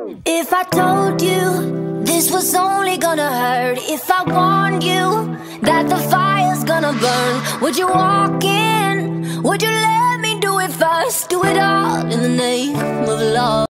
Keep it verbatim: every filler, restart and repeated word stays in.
If I told you this was only gonna hurt, if I warned you that the fire's gonna burn, would you walk in? Would you let me do it first? Do it all in the name of love.